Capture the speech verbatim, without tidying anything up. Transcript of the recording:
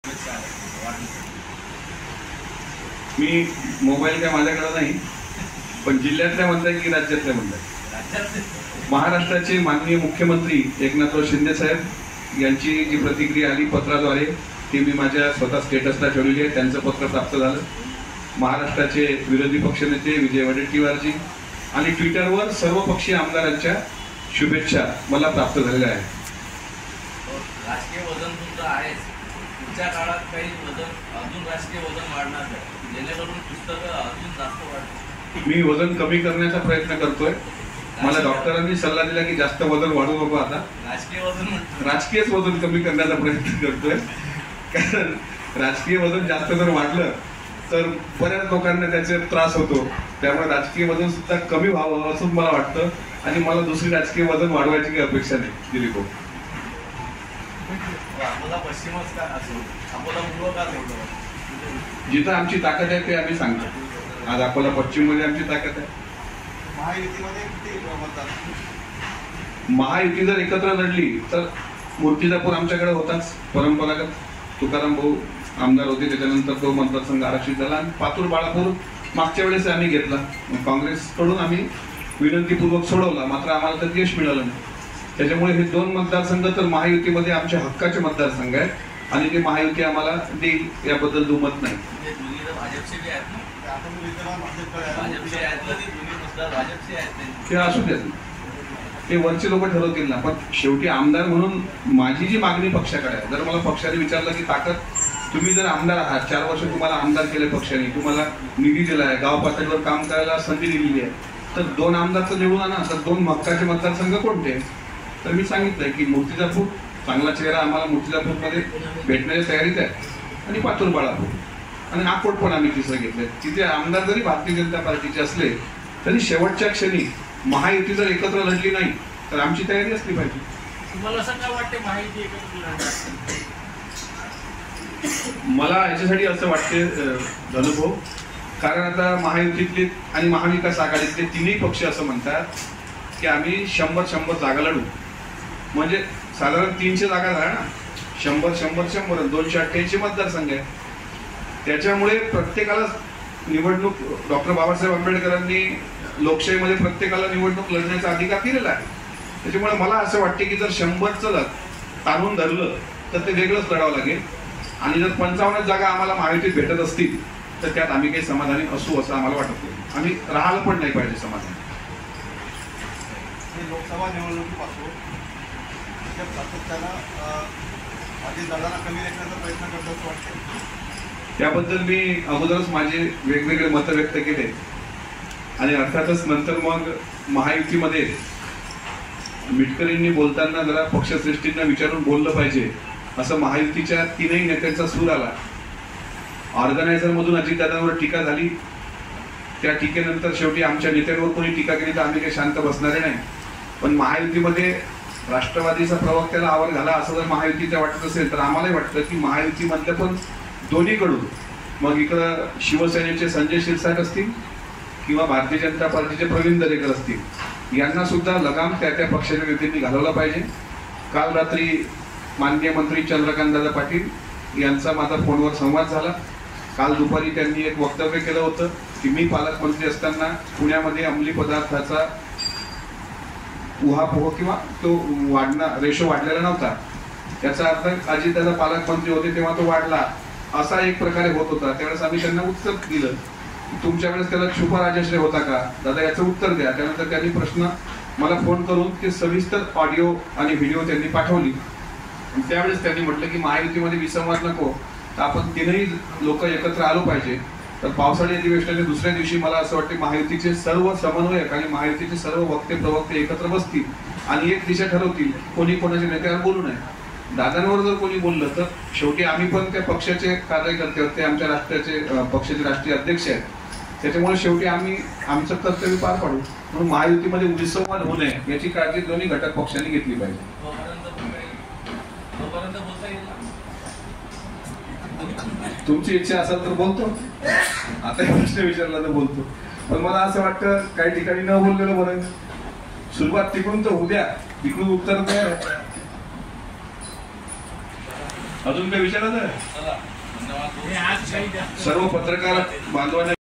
मी mobile काय माझ्याकडे नाही, पण जिल्ह्यातल्या म्हणताय की राज्यातल्या म्हणताय? महाराष्ट्राचे माननीय मुख्यमंत्री एकनाथराव शिंदे साहेब यांची जी प्रतिक्रिया आली पत्राद्वारे ती मी माझ्या स्वतः स्टेटसला ठेवलेली आहे. त्यांचं पत्र प्राप्त झालं. महाराष्ट्राचे विरोधी पक्षनेते विजय वडेट्टीवारजी आणि ट्विटरवर सर्व पक्षीय आमदारांच्या शुभेच्छा मला प्राप्त झालेल्या आहेत. राजकीय वजन तुमचं आहे, पुढच्या काळात काही वजन अजून राजकीय वजन वाढणार आहे, जेणेकरून पुस्तकं अजून जास्त वाढतील. मी वजन कमी करण्याचा प्रयत्न करतोय. मला डॉक्टरांनी सल्ला दिला की जास्त वजन वाढू नको. आता राजकीय वजन राजकीयच वजन कमी करण्याचा प्रयत्न करतोय. कारण राजकीय वजन जास्त जर वाढलं तर बऱ्याच लोकांना त्याचे त्रास होतो. त्यामुळे राजकीय वजन सुद्धा कमी व्हावं असं मला वाटतं आणि मला दुसरी राजकीय वजन वाढवायची काही अपेक्षा नाही. दिलीप भाऊ, अकोला पश्चिमच का असो, अकोला पूर्व का सोडलं? जिथं आमची ताकद आहे ते आम्ही सांगतो. आज अकोला पश्चिम मध्ये आमची ताकद आहे. महायुतीमध्ये किती मतदार? महायुती जर एकत्र लढली तर मूर्तिजापूर आमच्याकडे होताच परंपरागत. तुकाराम भाऊ आमदार होते, त्याच्यानंतर तो मतदारसंघ आरक्षित झाला आणि पातूर बाळापूर मागच्या वेळेस आम्ही घेतला. काँग्रेसकडून आम्ही विनंतीपूर्वक सोडवला, मात्र आम्हाला तर यश मिळालं नाही. त्याच्यामुळे हे दोन मतदारसंघ तर महायुतीमध्ये आमच्या हक्काचे मतदारसंघ आहेत आणि ते महायुती आम्हाला देईल याबद्दल दुमत नाही. ते असू द्या, ते वरचे लोक ठरवतील ना. पण शेवटी आमदार म्हणून माझी जी मागणी पक्षाकडे आहे, जर मला पक्षाने विचारलं की ताकद तुम्ही जर आमदार आहात, चार वर्ष तुम्हाला आमदार केले पक्षाने, तुम्हाला निधी दिलाय, गाव पातळीवर काम करायला संधी दिलेली आहे, तर दोन आमदारचं निवडून आणा. तर दोन हक्काचे मतदारसंघ कोणते? तर मी सांगितलंय की मूर्तिजापूर चांगला चेहरा आम्हाला मूर्तिजापूरमध्ये भेटण्याच्या तयारीत आहे आणि पातूर बाळापूर आणि अकोट पण आम्ही तिसरं घेतलंय. तिथे आमदार जरी भारतीय जनता पार्टीचे असले तरी शेवटच्या क्षणी महायुती जर एकत्र लढली नाही तर आमची तयारी असली पाहिजे. तुम्हाला असं काय वाटते महायुती एकत्र लढणार? मला याच्यासाठी असं वाटते धनुभाऊ, कारण आता महायुतीतले आणि महाविकास आघाडीतले तिन्ही पक्ष असं म्हणतात की आम्ही शंभर शंभर जागा लढू. म्हणजे साधारण तीनशे जागा झाल्या ना, शंभर शंभर शंभर दोनशे अठ्ठ्याऐंशी मतदारसंघ आहे. त्याच्यामुळे प्रत्येकाला निवडणूक, डॉक्टर बाबासाहेब आंबेडकरांनी लोकशाहीमध्ये प्रत्येकाला निवडणूक लढण्याचा अधिकार दिलेला आहे. त्याच्यामुळे मला असं वाटते की जर शंभरचं ताणून धरलं तर ते वेगळंच लढावं लागेल आणि जर पंचावन्न जागा आम्हाला महायुतीत भेटत असतील तर त्यात आम्ही काही समाधानी असू असं आम्हाला वाटत नाही. आम्ही राहायला पण नाही पाहिजे समाधानी. लोकसभा निवडणुकीपासून सातत्यानं अजितदादांना कमी लेखण्याचा प्रयत्न करतो असं वाटतं. त्याबद्दल मी अगोदरच माझे वेगवेगळे मत व्यक्त केले आणि अर्थातच नंतर मग महायुतीमध्ये मिटकरींनी बोलताना जरा पक्षश्रेष्ठींना विचारून बोललं पाहिजे असं महायुतीच्या तीनही नेत्यांचा सूर आला. ऑर्गनायझर मधून अजितदादांवर टीका झाली. त्या टीकेनंतर शेवटी आमच्या नेत्यांवर कोणी टीका केली तर आम्ही काही शांत बसणारे नाही. पण महायुतीमध्ये राष्ट्रवादीचा प्रवक्त्याला आवर घाला असं जर महायुतीच्या वाटत असेल तर आम्हालाही वाटतं की महायुतीमधलं पण दोन्हीकडून, मग इकडं शिवसेनेचे संजय शिरसाट असतील किंवा भारतीय जनता पार्टीचे प्रवीण दरेकर असतील, यांना सुद्धा लगाम त्या त्या पक्षाच्या नेत्यांनी घालवला पाहिजे. काल रात्री माननीय मंत्री चंद्रकांतदादा पाटील यांचा माझा फोनवर संवाद झाला. काल दुपारी त्यांनी एक वक्तव्य केलं होतं की मी पालकमंत्री असताना पुण्यामध्ये अंमली पदार्थाचा उहापोह किंवा तो वाढणार रेशो वाढलेला नव्हता. याचा अर्थ अजितदादा पालकमंत्री होते तेव्हा तो वाढला असा एक प्रकारे होत होता. त्यावेळेस आम्ही त्यांना उत्तर दिलं की तुमच्या वेळेस त्याला छुपा राजश्रय होता का दादा, याचं उत्तर द्या. त्यानंतर त्यांनी प्रश्न मला फोन करून ते सविस्तर ऑडिओ आणि व्हिडिओ त्यांनी पाठवली. त्यावेळेस त्यांनी म्हटलं की महायुतीमध्ये विसंवाद नको, तर आपण तीनही लोक एकत्र आलो पाहिजे. तर पावसाळी अधिवेशनाच्या दुसऱ्या दिवशी मला असं वाटतं महायुतीचे सर्व समन्वयक आणि महायुतीचे सर्व वक्ते प्रवक्ते एकत्र बसतील आणि एक दिशा ठरवतील कोणी कोणाच्या नेत्यावर बोलू नये. दादांवर जर कोणी बोललं तर शेवटी आम्ही पण त्या पक्षाचे कार्यकर्ते होते, आमच्या राष्ट्राचे पक्षाचे राष्ट्रीय अध्यक्ष आहेत. त्याच्यामुळे शेवटी आम्ही आमचं कर्तव्य पार पाडू. म्हणून महायुतीमध्ये विसंवाद होऊ नये याची काळजी दोन्ही घटक पक्षांनी घेतली पाहिजे. तुमची इच्छा असेल तर बोलतो, आता प्रश्न विचारला तर बोलतो. पण मला असं वाटतं काही ठिकाणी न बोललेलं बरं. सुरुवात तिकडून तर होऊ द्या, तिकडून उत्तर द्या. अजून काही विचारायचं आहे? चला धन्यवाद. हे आज काही जास्त सर्व पत्रकार बांधवांना